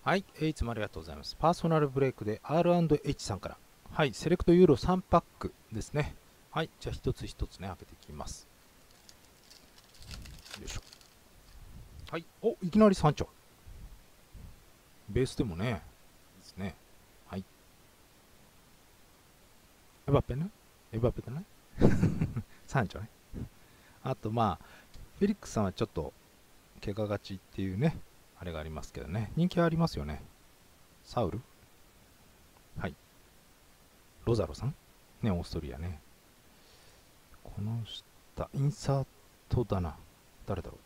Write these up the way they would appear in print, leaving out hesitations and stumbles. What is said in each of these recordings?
はい、いつもありがとうございます。パーソナルブレイクで R&H さんから。はい、セレクトユーロ3パックですね。はい、じゃあ一つ一つね、開けていきます。よいしょ。はい、お、いきなり3丁。ベースでもね、いいですね。はい。エバペね。エバペだね。3丁ね。あと、まあ、フェリックスさんはちょっと、怪我がちっていうね、あれがありますけどね。人気はありますよね。サウル、はい。ロザロさんね、オーストリアね。この下、インサートだな。誰だろう。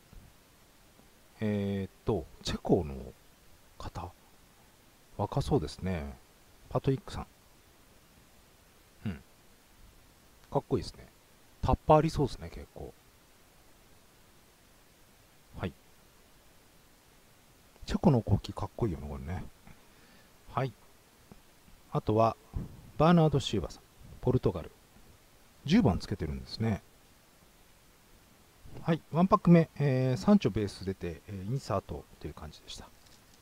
チェコの方、若そうですね。パトリックさん。うん。かっこいいですね。タッパーありそうですね、結構。はい。チェコの国旗かっこいいよね、これね。はい。あとは、バーナード・シューバさん。ポルトガル。10番つけてるんですね。はい。1パック目、3丁ベース出て、インサートという感じでした。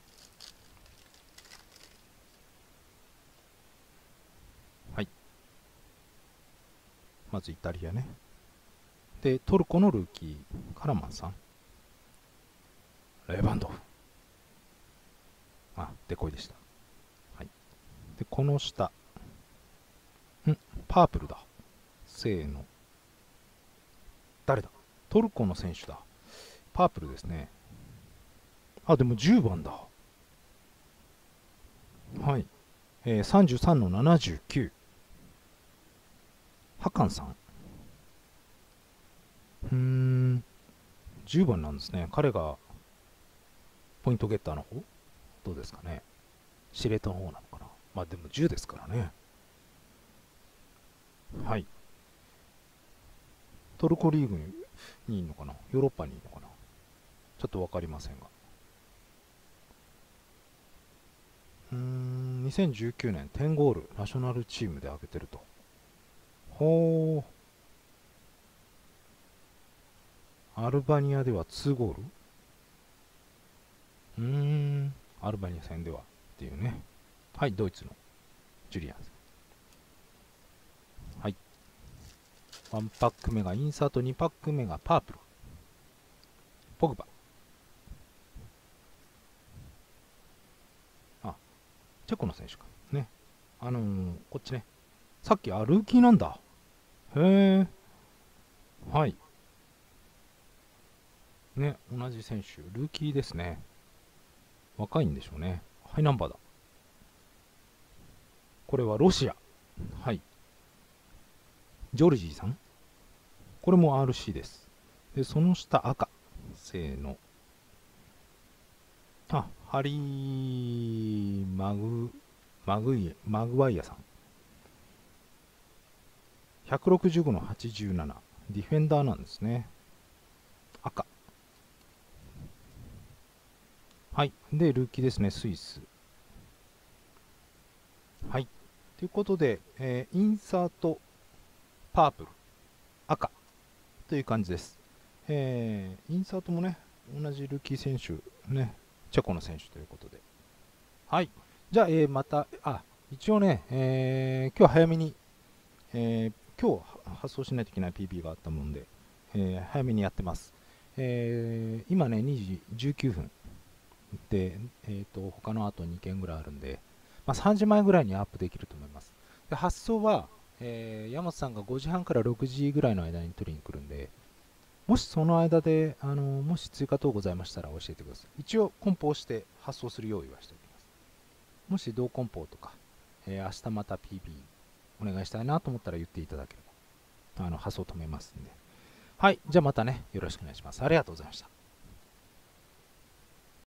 はい。まずイタリアね。で、トルコのルーキー、カラマンさん。レバンドフ。あ、デコイでした。はい。で、この下。パープルだ。せーの。誰だ？トルコの選手だ。パープルですね。あ、でも10番だ。はい。33の79。ハカンさん。10番なんですね。彼がポイントゲッターの方どうですかね。司令塔の方なのかな。まあでも10ですからね。はい。トルコリーグにいるのかな、ヨーロッパにいるのかな、ちょっと分かりませんが。2019年10ゴールナショナルチームで挙げてると。ほー。アルバニアでは2ゴール。アルバニア戦ではっていうね。はい、ドイツのジュリアンさん。はい。1パック目がインサート、2パック目がパープル。ポグバ。あ、チェコの選手か。ね。こっちね。さっき、ルーキーなんだ。へえ。はい。ね、同じ選手。ルーキーですね。若いんでしょうね。ハイナンバーだ。これはロシア。はい。ジョルジーさん。これも RC です。で、その下赤。せーの。あ、ハリー・マグワイアさん。165の87。ディフェンダーなんですね。赤。はい。で、ルーキーですね。スイス。はい。ということで、インサート、パープル、赤という感じです。インサートもね、同じルーキー選手、ね、チェコの選手ということで。はい。じゃあ、また、一応ね、今日早めに、今日発送しないといけない PB があったもんで、早めにやってます。今ね、2時19分で、他のあと2件ぐらいあるんで、まあ、3時前ぐらいにアップできると思います。で発送は、山本さんが5時半から6時ぐらいの間に取りに来るんで、もしその間で、もし追加等ございましたら教えてください。一応、梱包して発送する用意はしておきます。もし同梱包とか、明日また PB お願いしたいなと思ったら言っていただければ、発送止めますんで。はい、じゃあまたね、よろしくお願いします。ありがとうございました。